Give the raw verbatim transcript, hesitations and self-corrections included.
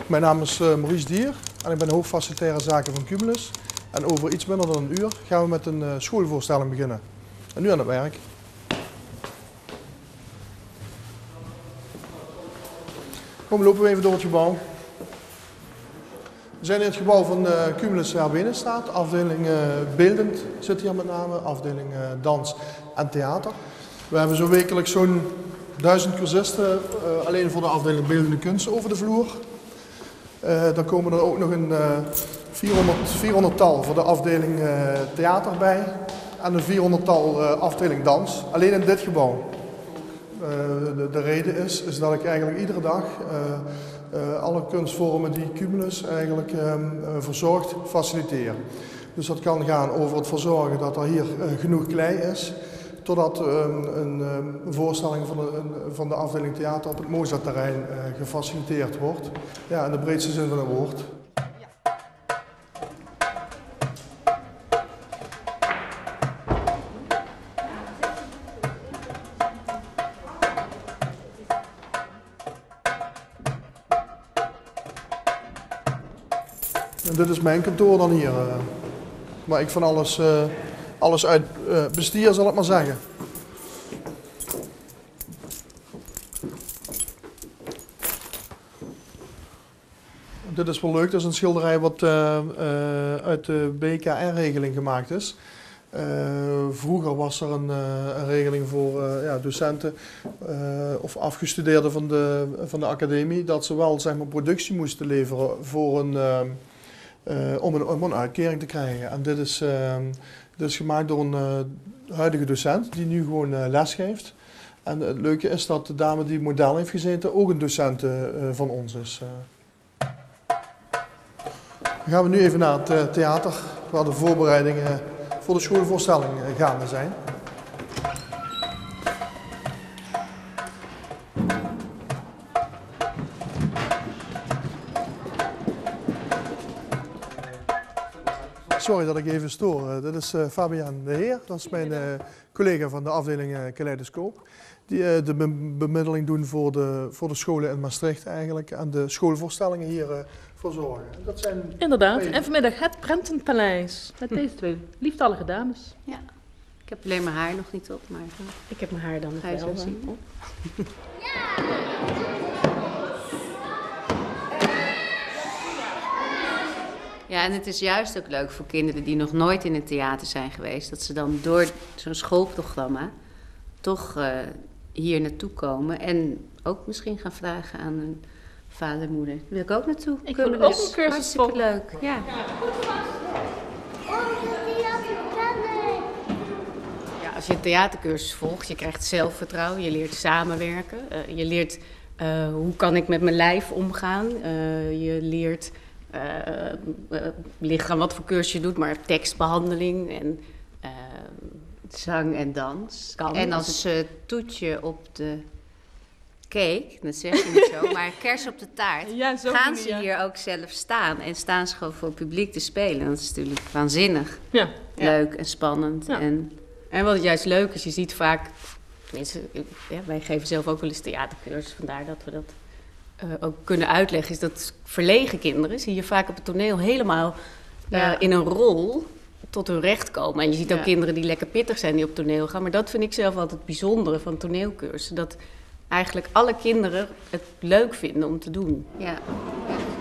Mijn naam is uh, Maurice Dier en ik ben hoofdfacilitaire zaken van Cumulus. En over iets minder dan een uur gaan we met een uh, schoolvoorstelling beginnen. En nu aan het werk. Kom, lopen we even door het gebouw. We zijn in het gebouw van uh, Cumulus R Benestaat. Afdeling uh, beeldend zit hier met name, afdeling uh, dans en theater. We hebben zo wekelijks zo'n duizend cursisten uh, alleen voor de afdeling beeldende kunsten over de vloer. Uh, dan komen er ook nog een uh, vierhonderdtal voor de afdeling uh, theater bij en een vierhonderdtal uh, afdeling dans, alleen in dit gebouw. Uh, de, de reden is, is dat ik eigenlijk iedere dag uh, uh, alle kunstvormen die Cumulus eigenlijk uh, verzorgt, faciliteer. Dus dat kan gaan over het verzorgen dat er hier uh, genoeg klei is, totdat uh, een, een voorstelling van de, een, van de afdeling theater op het Mozartterrein uh, gefaciliteerd wordt. Ja, in de breedste zin van het woord. En dit is mijn kantoor dan hier, uh, waar ik van alles, uh, alles uit uh, bestier, zal ik maar zeggen. Dit is wel leuk, dat is een schilderij wat uh, uh, uit de B K R-regeling gemaakt is. Uh, vroeger was er een, uh, een regeling voor uh, ja, docenten uh, of afgestudeerden van de, van de academie, dat ze wel, zeg maar, productie moesten leveren voor een, uh, uh, om, een, om een uitkering te krijgen. En dit is, uh, dit is gemaakt door een uh, huidige docent die nu gewoon uh, les geeft. En het leuke is dat de dame die model heeft gezeten ook een docent uh, van ons is. Uh. Dan gaan we nu even naar het theater, waar de voorbereidingen voor de schoolvoorstelling gaande zijn. Sorry dat ik even stoor. Dit is Fabian de Heer, dat is mijn collega van de afdeling Kaleidoscoop. Die de bemiddeling doen voor de, voor de scholen in Maastricht eigenlijk en de schoolvoorstellingen hier verzorgen. Dat zijn Inderdaad, twee... en vanmiddag het Prentenpaleis met deze twee lieftallige dames. Ja, ik heb alleen mijn haar nog niet op, maar ik heb mijn haar dan nog ga je wel zo zien op. Ja! Ja, en het is juist ook leuk voor kinderen die nog nooit in het theater zijn geweest, dat ze dan door zo'n schoolprogramma toch uh, hier naartoe komen en ook misschien gaan vragen aan hun vader en moeder. Wil ik ook naartoe? Ik wil ook een cursus Hartstikke leuk. Ja. Ja, als je een theatercursus volgt, je krijgt zelfvertrouwen, je leert samenwerken, uh, je leert uh, hoe kan ik met mijn lijf omgaan, uh, je leert uh, uh, ligt aan wat voor cursus je doet, maar tekstbehandeling en uh, zang en dans. Kan, en als uh, toetje op de cake, dat zeg je niet zo, maar kers op de taart, ja, zo gaan je, ze ja. hier ook zelf staan. En staan ze gewoon voor het publiek te spelen. Dat is natuurlijk waanzinnig. Ja. Leuk en spannend. Ja. En, en wat het juist leuk is, je ziet vaak, tenminste, ja, wij geven zelf ook wel eens theatercursus, vandaar dat we dat uh, ook kunnen uitleggen, is dat verlegen kinderen zie je vaak op het toneel helemaal uh, ja. in een rol tot hun recht komen. En je ziet ook ja. kinderen die lekker pittig zijn die op toneel gaan. Maar dat vind ik zelf altijd het bijzondere van toneelcursussen. Dat eigenlijk alle kinderen het leuk vinden om te doen. Ja. Ja.